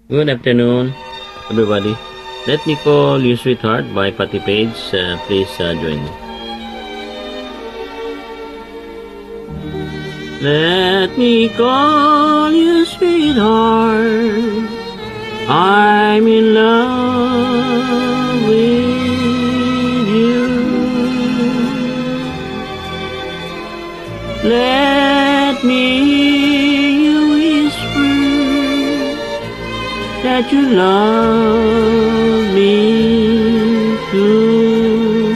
Good afternoon, everybody. Let me call you sweetheart by Patty Page. Please join me. Let me call you sweetheart. I'm in love with you. Let me hear you whisper that you love me too.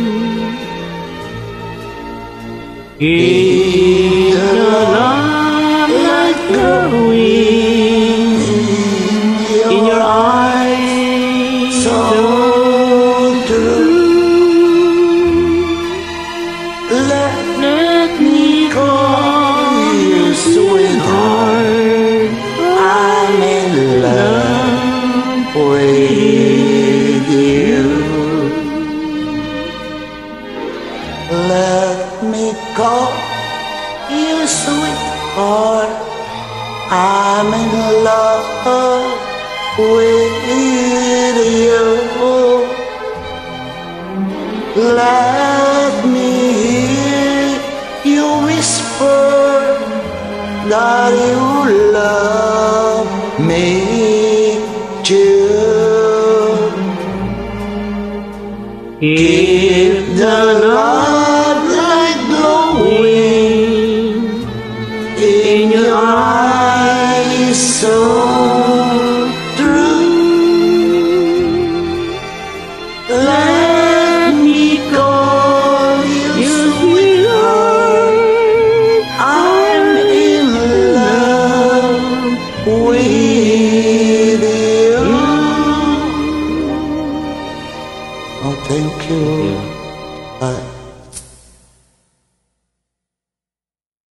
Give the love like glowing in your eyes, so true. Let me call you sweetheart. I'm in love with you. Let me call you sweetheart. I'm in love with you. Let me hear you whisper that you love me too. Keep the love like glowing in your eyes, so true. Let me call you sweetheart. I'm in love with you. Oh, thank you. you. Bye.